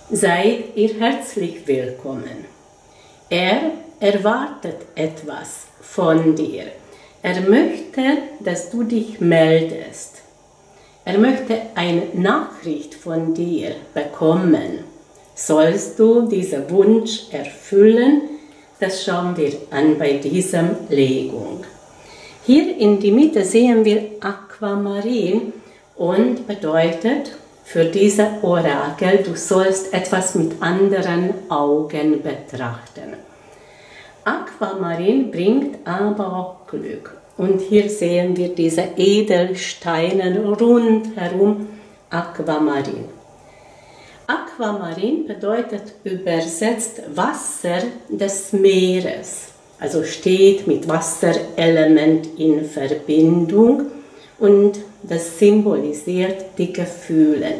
Seid ihr herzlich willkommen. Er erwartet etwas von dir. Er möchte, dass du dich meldest. Er möchte eine Nachricht von dir bekommen. Sollst du diesen Wunsch erfüllen? Das schauen wir an bei dieser Legung. Hier in die Mitte sehen wir Aquamarin und bedeutet für diese Orakel, du sollst etwas mit anderen Augen betrachten. Aquamarin bringt aber auch Glück. Und hier sehen wir diese Edelsteine rundherum, Aquamarin. Aquamarin bedeutet übersetzt Wasser des Meeres, also steht mit Wasserelement in Verbindung und das symbolisiert die Gefühle.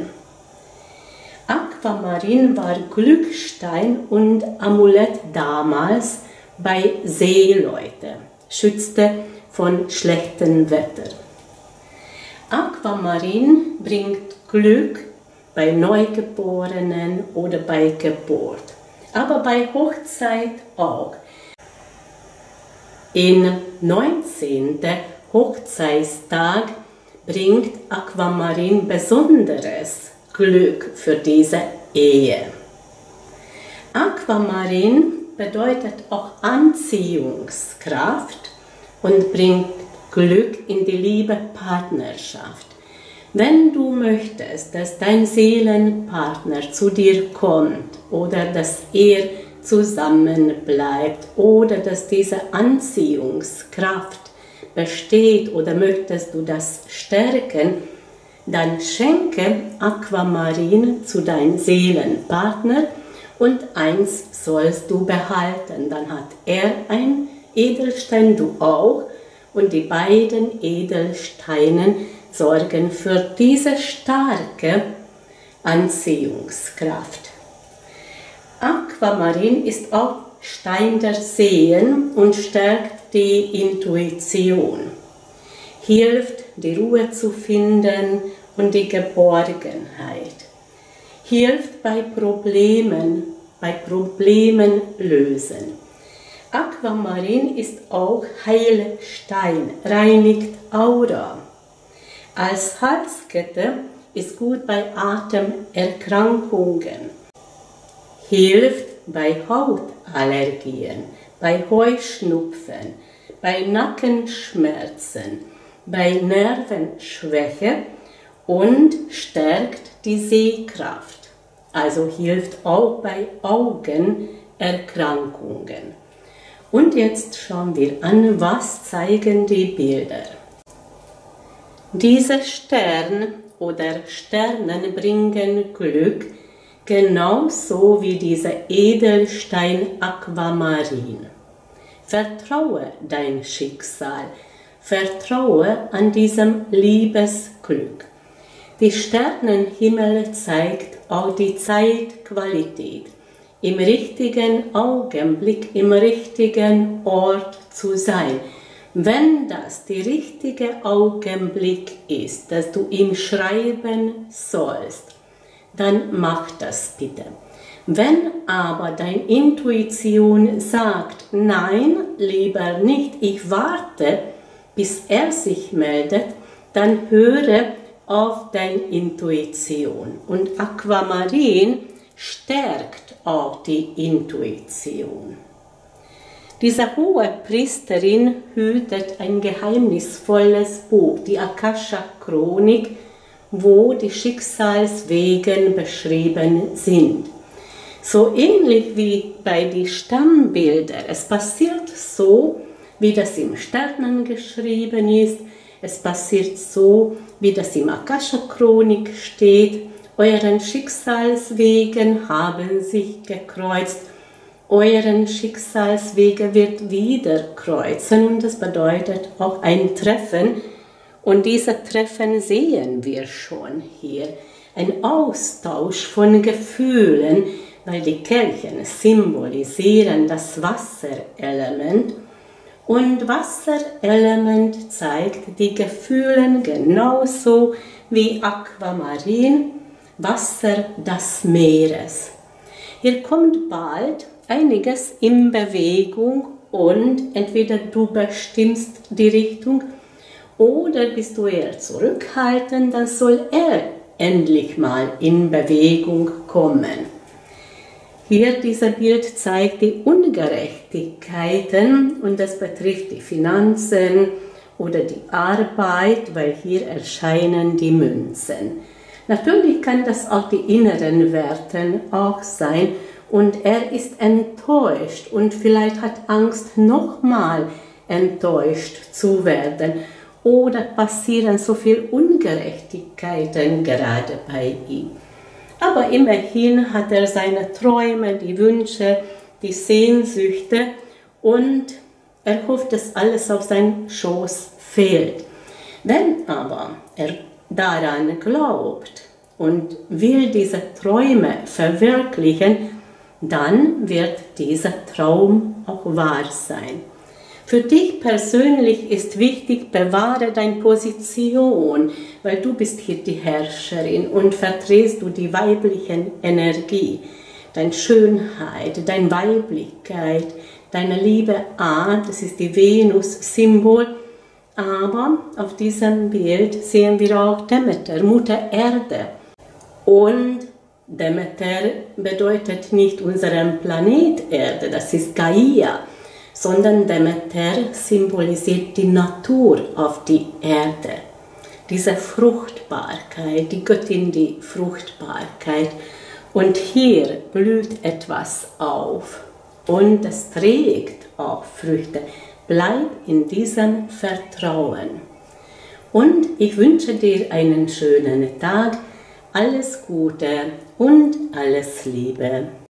Aquamarin war Glückstein und Amulett damals bei Seeleuten, schützte von schlechtem Wetter. Aquamarin bringt Glück bei Neugeborenen oder bei Geburt, aber bei Hochzeit auch. Im 19. Hochzeitstag bringt Aquamarin besonderes Glück für diese Ehe. Aquamarin bedeutet auch Anziehungskraft und bringt Glück in die Liebe-Partnerschaft. Wenn du möchtest, dass dein Seelenpartner zu dir kommt oder dass er zusammen bleibt oder dass diese Anziehungskraft besteht oder möchtest du das stärken, dann schenke Aquamarin zu deinem Seelenpartner und eins sollst du behalten. Dann hat er ein Edelstein, du auch, und die beiden Edelsteine sorgen für diese starke Anziehungskraft. Aquamarin ist auch Stein der Seen und stärkt die Intuition, hilft, die Ruhe zu finden und die Geborgenheit, hilft bei Problemen lösen. Aquamarin ist auch Heilstein, reinigt Aura. Als Halskette ist gut bei Atemerkrankungen, hilft bei Hautallergien, bei Heuschnupfen, bei Nackenschmerzen, bei Nervenschwäche und stärkt die Sehkraft, also hilft auch bei Augenerkrankungen. Und jetzt schauen wir an, was zeigen die Bilder. Diese Stern oder Sternen bringen Glück, genauso wie dieser Edelstein Aquamarin. Vertraue dein Schicksal, vertraue an diesem Liebesglück. Die Sternenhimmel zeigt auch die Zeitqualität, im richtigen Augenblick, im richtigen Ort zu sein. Wenn das der richtige Augenblick ist, dass du ihm schreiben sollst, dann mach das bitte. Wenn aber deine Intuition sagt, nein, lieber nicht, ich warte, bis er sich meldet, dann höre auf deine Intuition. Und Aquamarin stärkt auch die Intuition. Diese hohe Priesterin hütet ein geheimnisvolles Buch, die Akasha-Chronik, wo die Schicksalswege beschrieben sind. So ähnlich wie bei den Stammbildern. Es passiert so, wie das im Sternen geschrieben ist. Es passiert so, wie das im Akasha-Chronik steht. Euren Schicksalswegen haben sich gekreuzt. Euren Schicksalswege wird wieder kreuzen und das bedeutet auch ein Treffen. Und diese Treffen sehen wir schon hier. Ein Austausch von Gefühlen, weil die Kelche symbolisieren das Wasserelement. Und Wasserelement zeigt die Gefühle genauso wie Aquamarin, Wasser des Meeres. Hier kommt bald einiges in Bewegung und entweder du bestimmst die Richtung oder bist du eher zurückhaltend, dann soll er endlich mal in Bewegung kommen. Hier dieses Bild zeigt die Ungerechtigkeiten und das betrifft die Finanzen oder die Arbeit, weil hier erscheinen die Münzen. Natürlich kann das auch die inneren Werte auch sein und er ist enttäuscht und vielleicht hat Angst, nochmal enttäuscht zu werden oder passieren so viele Ungerechtigkeiten gerade bei ihm. Aber immerhin hat er seine Träume, die Wünsche, die Sehnsüchte und er hofft, dass alles auf seinen Schoß fällt. Wenn aber er daran glaubt und will diese Träume verwirklichen, dann wird dieser Traum auch wahr sein. Für dich persönlich ist wichtig, bewahre deine Position, weil du bist hier die Herrscherin und vertretst du die weibliche Energie, deine Schönheit, deine Weiblichkeit, deine liebe Art, das ist die Venus-Symbol. Aber auf diesem Bild sehen wir auch Demeter, Mutter Erde. Und Demeter bedeutet nicht unseren Planet Erde, das ist Gaia, sondern Demeter symbolisiert die Natur auf die Erde. Diese Fruchtbarkeit, die Göttin, die Fruchtbarkeit. Und hier blüht etwas auf und es trägt auch Früchte. Bleib in diesem Vertrauen. Und ich wünsche dir einen schönen Tag, alles Gute und alles Liebe.